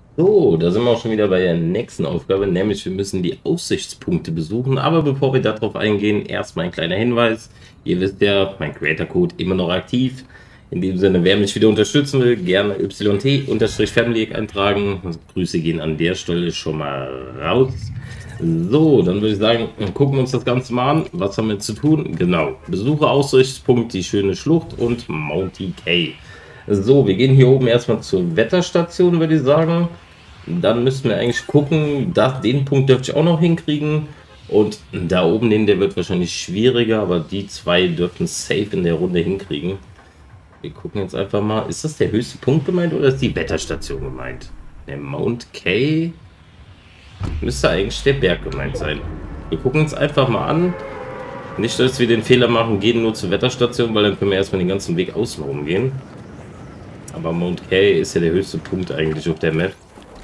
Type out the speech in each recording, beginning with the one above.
So, da sind wir auch schon wieder bei der nächsten Aufgabe, nämlich wir müssen die Aussichtspunkte besuchen. Aber bevor wir darauf eingehen, erstmal ein kleiner Hinweis. Ihr wisst ja, mein Creator-Code immer noch aktiv. In dem Sinne, wer mich wieder unterstützen will, gerne YT-Family eintragen. Also Grüße gehen an der Stelle schon mal raus. So, dann würde ich sagen, gucken wir uns das Ganze mal an. Was haben wir zu tun? Genau, besuche Aussichtspunkt, die schöne Schlucht und Mounty Cay. So, wir gehen hier oben erstmal zur Wetterstation, würde ich sagen. Dann müssten wir eigentlich gucken, den Punkt dürfte ich auch noch hinkriegen. Und da oben den, der wird wahrscheinlich schwieriger, aber die zwei dürften safe in der Runde hinkriegen. Wir gucken jetzt einfach mal, ist das der höchste Punkt gemeint oder ist die Wetterstation gemeint? Der Mount Cay müsste eigentlich der Berg gemeint sein. Wir gucken uns einfach mal an. Nicht, dass wir den Fehler machen, gehen nur zur Wetterstation, weil dann können wir erstmal den ganzen Weg außen rum gehen. Aber Mount Cay ist ja der höchste Punkt eigentlich auf der Map.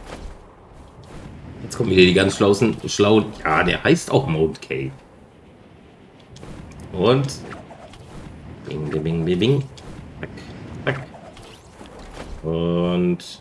Jetzt kommen wieder die ganz schlauen. Ja, der heißt auch Mount Cay. Und. Bing, bing, bing, bing, bing. Zack, zack. Und.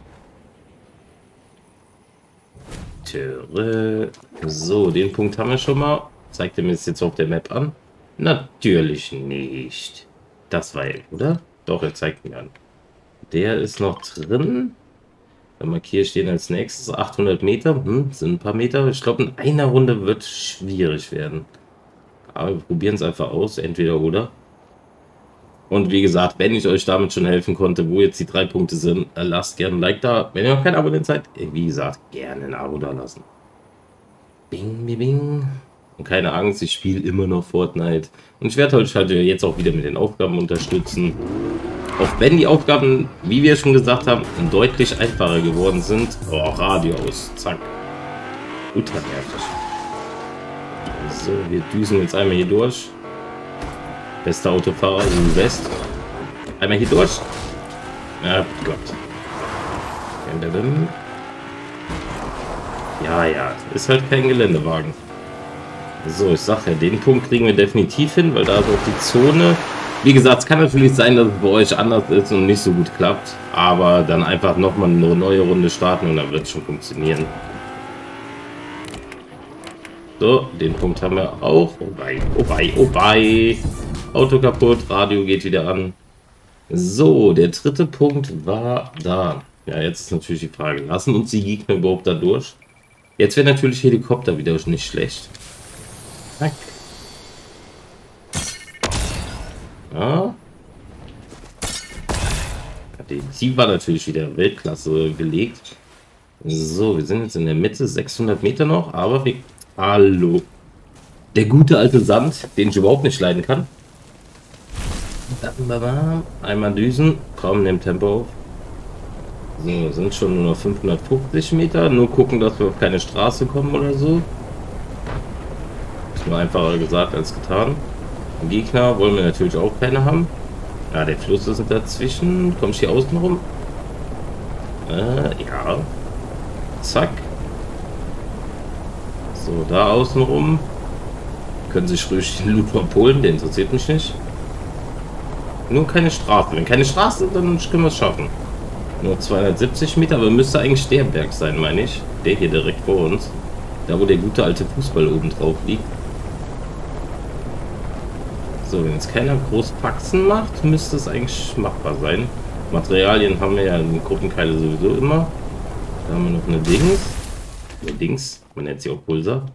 Türe. So, den Punkt haben wir schon mal. Zeigt er mir das jetzt auf der Map an? Natürlich nicht. Das war er, oder? Doch, er zeigt mir an. Der ist noch drin. Dann markiere ich den als nächstes. 800 Meter. Sind ein paar Meter. Ich glaube, in einer Runde wird schwierig werden. Aber wir probieren es einfach aus. Entweder oder. Und wie gesagt, wenn ich euch damit schon helfen konnte, wo jetzt die 3 Punkte sind, lasst gerne ein Like da. Wenn ihr noch kein Abonnent seid, wie gesagt, gerne ein Abo da lassen. Bing, bing, bing. Und keine Angst, ich spiele immer noch Fortnite. Und ich werde euch halt jetzt auch wieder mit den Aufgaben unterstützen. Auch wenn die Aufgaben, wie wir schon gesagt haben, deutlich einfacher geworden sind. Oh, Radio aus. Zack. Ultra nervig. So, wir düsen jetzt einmal hier durch. Bester Autofahrer, West. Einmal hier durch. Ja, Gott. Ja, ja. Ist halt kein Geländewagen. So, ich sag ja, den Punkt kriegen wir definitiv hin, weil da ist auch die Zone. Wie gesagt, es kann natürlich sein, dass es bei euch anders ist und nicht so gut klappt. Aber dann einfach nochmal eine neue Runde starten und dann wird es schon funktionieren. So, den Punkt haben wir auch. Oh bei, oh bei, oh bei. Auto kaputt, Radio geht wieder an. So, der dritte Punkt war da. Ja, jetzt ist natürlich die Frage, lassen uns die Gegner überhaupt da durch? Jetzt wäre natürlich Helikopter wieder nicht schlecht. Zack. Ja. Die Ziel war natürlich wieder Weltklasse gelegt. So, wir sind jetzt in der Mitte, 600 Meter noch, aber wir... Hallo. Der gute alte Sand, den ich überhaupt nicht leiden kann. Einmal düsen. Komm, nimm Tempo auf. So, sind schon nur noch 550 Meter. Nur gucken, dass wir auf keine Straße kommen oder so. Ist nur einfacher gesagt als getan. Gegner wollen wir natürlich auch keine haben. Ja, der Fluss ist dazwischen. Komm ich hier außen rum? Ja. Zack. So, da außen rum. Können sich ruhig den Loot abholen, der interessiert mich nicht. Nur keine Straße. Wenn keine Straße, dann können wir es schaffen. Nur 270 Meter, aber müsste eigentlich der Berg sein, meine ich. Der hier direkt vor uns. Da, wo der gute alte Fußball oben drauf liegt. So, wenn jetzt keiner groß Faxen macht, müsste es eigentlich machbar sein. Materialien haben wir ja in Gruppenkeile sowieso immer. Da haben wir noch eine Dings. Man nennt sie auch Pulsar.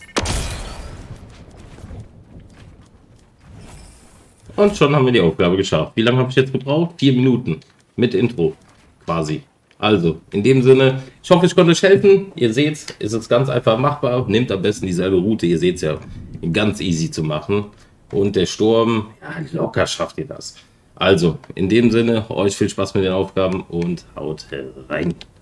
Und schon haben wir die Aufgabe geschafft. Wie lange habe ich jetzt gebraucht? 4 Minuten. Mit Intro. Quasi. Also, in dem Sinne, ich hoffe, ich konnte euch helfen. Ihr seht, ist es ganz einfach machbar. Nehmt am besten dieselbe Route. Ihr seht es ja, ganz easy zu machen. Und der Sturm, ja, locker schafft ihr das. Also, in dem Sinne, euch viel Spaß mit den Aufgaben und haut rein.